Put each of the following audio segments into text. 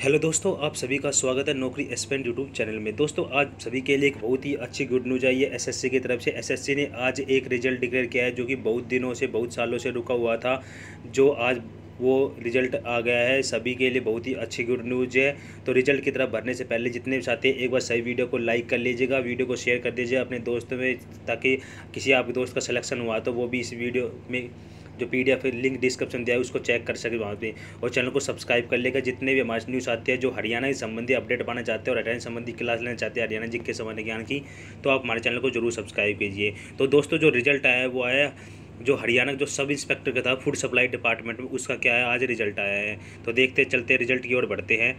Hello दोस्तों, आप सभी का स्वागत है नौकरी एस्पिरेंट यूट्यूब चैनल में। दोस्तों, आज सभी के लिए एक बहुत ही अच्छी गुड न्यूज़ आई है एसएससी की तरफ से। एसएससी ने आज एक रिजल्ट डिक्लेयर किया है जो कि बहुत दिनों से, बहुत सालों से रुका हुआ था, जो आज वो रिजल्ट आ गया है। सभी के लिए बहुत ही अच्छी गुड न्यूज़ है। तो रिजल्ट की तरफ बढ़ने से पहले जितने भी साथी हैं, एक बार सही वीडियो को लाइक कर लीजिएगा, वीडियो को शेयर कर दीजिए अपने दोस्तों में, ताकि किसी आपके दोस्त का सिलेक्शन हुआ तो वो भी इस वीडियो में जो पीडीएफ लिंक डिस्क्रिप्शन दिया है उसको चेक कर सके वहाँ पे। और चैनल को सब्सक्राइब कर लेगा। जितने भी हमारे न्यूज़ आते हैं जो हरियाणा के संबंधी अपडेट पाना चाहते हैं और हरियाणा संबंधी क्लास लेना चाहते हैं हरियाणा जी के संबंधी ज्ञान की, तो आप हमारे चैनल को जरूर सब्सक्राइब कीजिए। तो दोस्तों, जो रिजल्ट आया है वो आया जो हरियाणा जो सब इंस्पेक्टर का था फूड सप्लाई डिपार्टमेंट में, उसका क्या है, आज रिजल्ट आया है। तो देखते चलते रिजल्ट की ओर बढ़ते हैं।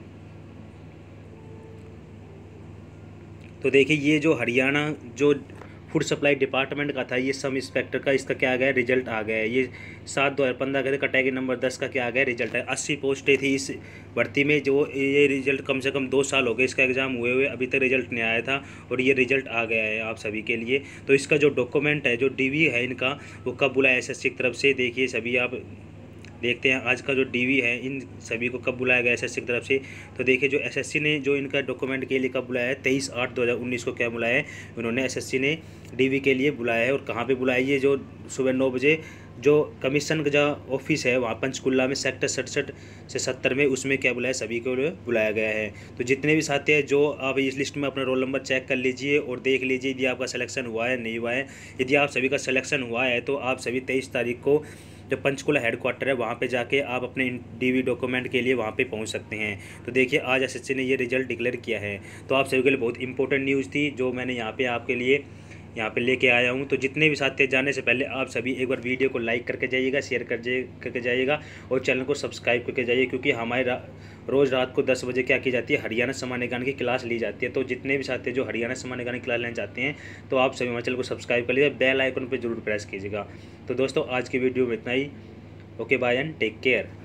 तो देखिए, ये जो हरियाणा जो फूड सप्लाई डिपार्टमेंट का था, ये सब इंस्पेक्टर का, इसका क्या आ गया, रिजल्ट आ गया है। ये 7/2015 का कैटेगरी नंबर 10 का क्या आ गया, रिजल्ट है। 80 पोस्टें थी इस भर्ती में। जो ये रिजल्ट कम से कम 2 साल हो गए इसका एग्ज़ाम हुए हुए, अभी तक रिजल्ट नहीं आया था और ये रिजल्ट आ गया है आप सभी के लिए। तो इसका जो डॉक्यूमेंट है, जो डीवी है इनका, वो कब बुलाया एसएससी की तरफ से, देखिए सभी आप देखते हैं आज का जो डीवी है इन सभी को कब बुलाया गया एसएससी की तरफ से। तो देखिए, जो एसएससी ने जो इनका डॉक्यूमेंट के लिए कब बुलाया है, 23/8/2019 को क्या बुलाया है उन्होंने, एसएससी ने डीवी के लिए बुलाया है। और कहाँ पे बुलाया है, ये जो सुबह 9 बजे जो कमीशन का जो ऑफिस है वहाँ पंचकुला में सेक्टर 67 से 70 में, उसमें क्या बुलाया, सभी को बुलाया गया है। तो जितने भी साथी हैं, जो आप इस लिस्ट में अपना रोल नंबर चेक कर लीजिए और देख लीजिए यदि आपका सिलेक्शन हुआ है नहीं हुआ है। यदि आप सभी का सिलेक्शन हुआ है तो आप सभी 23 तारीख को जो पंचकुला हेडक्वार्टर है वहाँ पे जाके आप अपने डीवी डॉक्यूमेंट के लिए वहाँ पे पहुँच सकते हैं। तो देखिए, आज एसएससी ने ये रिजल्ट डिक्लेयर किया है। तो आप सभी के लिए बहुत इंपॉर्टेंट न्यूज़ थी जो मैंने यहाँ पे आपके लिए यहाँ पे लेके आया हूँ। तो जितने भी साथी जाने से पहले आप सभी एक बार वीडियो को लाइक करके जाइएगा, शेयर करके जाइएगा और चैनल को सब्सक्राइब करके जाइए, क्योंकि हमारे रोज़ रात को 10 बजे क्या की जाती है, हरियाणा सामान्य ज्ञान की क्लास ली जाती है। तो जितने भी साथी जो हरियाणा सामान्य ज्ञान की क्लास लेना चाहते हैं तो आप सभी हमारे चैनल को सब्सक्राइब कर लीजिए, बेल आइकन पर जरूर प्रेस कीजिएगा। तो दोस्तों, आज की वीडियो में इतना ही। Okay, bye and take care.